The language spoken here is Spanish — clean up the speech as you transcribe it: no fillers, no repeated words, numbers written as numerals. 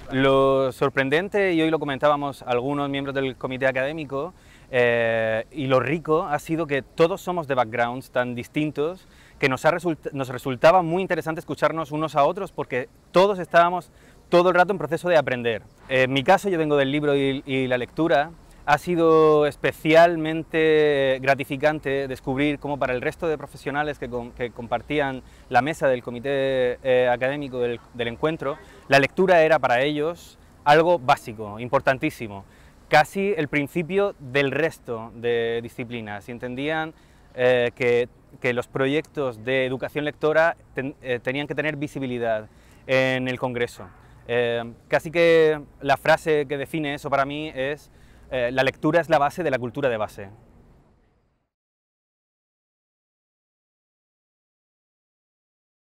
Lo sorprendente, y hoy lo comentábamos algunos miembros del comité académico, y lo rico ha sido que todos somos de backgrounds tan distintos que nos resultaba muy interesante escucharnos unos a otros porque todos estábamos todo el rato en proceso de aprender. En mi caso, yo vengo del libro y la lectura. Ha sido especialmente gratificante descubrir cómo para el resto de profesionales que compartían la mesa del comité académico del encuentro, la lectura era para ellos algo básico, importantísimo, casi el principio del resto de disciplinas, y entendían que los proyectos de educación lectora tenían que tener visibilidad en el Congreso. Casi que la frase que define eso para mí es: la lectura es la base de la cultura de base.